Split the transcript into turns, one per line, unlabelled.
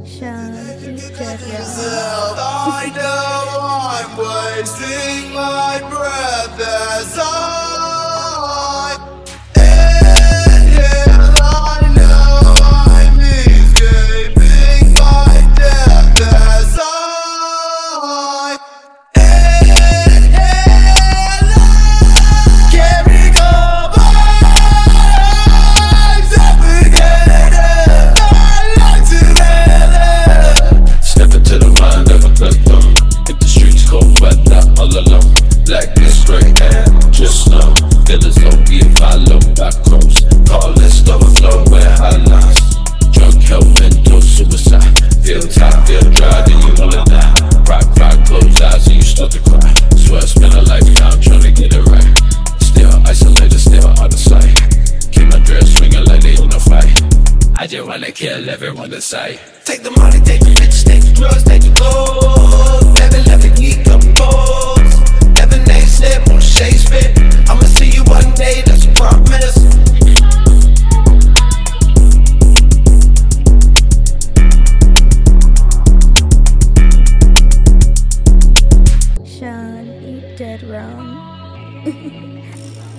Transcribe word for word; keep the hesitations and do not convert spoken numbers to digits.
Sean, you dead wrong.
I know I'm wasting my breath as I inhale. I know I'm escaping my death as I inhale. Chemical vibes suffocating my lungs together.
Step into the mind of a bloodstone. If the streets cold, wet not all alone. Black this straight hair, just know. Feel as though we follow back roads. Call list overflow where high lines. Drug, hell, mental suicide. Feel tired, feel dry, then you wanna die. Rock, rock, close eyes and you start to cry. Swear I spent a lifetime trying to get it right. Still isolated, still out of sight. Keep my dress swinging like they in a fight. I just wanna kill everyone inside.
Take the money, take the bitch, take the drugs, take the gold. Never let me decompose. Never name slip on Shakespeare. I'ma see you one day, that's a promise.
Sean, you dead wrong.